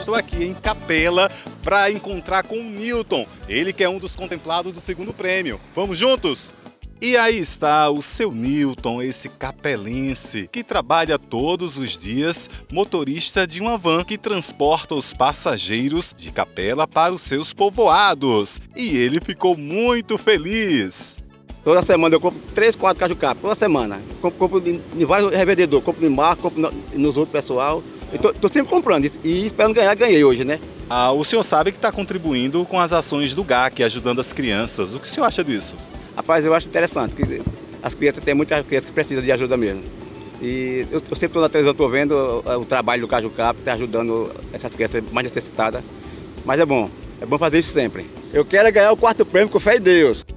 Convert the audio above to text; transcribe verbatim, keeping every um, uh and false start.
estou aqui em Capela para encontrar com o Newton, ele que é um dos contemplados do segundo prêmio. Vamos juntos? E aí está o seu Newton, esse capelense, que trabalha todos os dias motorista de uma van que transporta os passageiros de Capela para os seus povoados. E ele ficou muito feliz. Toda semana eu compro três, quatro caju-cap, toda semana. Compro, compro em, em vários revendedores, compro em marca, compro no, nos outros pessoal. Estou sempre comprando e, e esperando ganhar, ganhei hoje, né? Ah, o senhor sabe que está contribuindo com as ações do G A C, ajudando as crianças. O que o senhor acha disso? Rapaz, eu acho interessante, que as crianças, tem muitas crianças que precisam de ajuda mesmo. E eu, eu sempre estou na televisão, estou vendo o, o trabalho do caju-cap, está ajudando essas crianças mais necessitadas. Mas é bom, é bom fazer isso sempre. Eu quero ganhar o quarto prêmio com fé em Deus.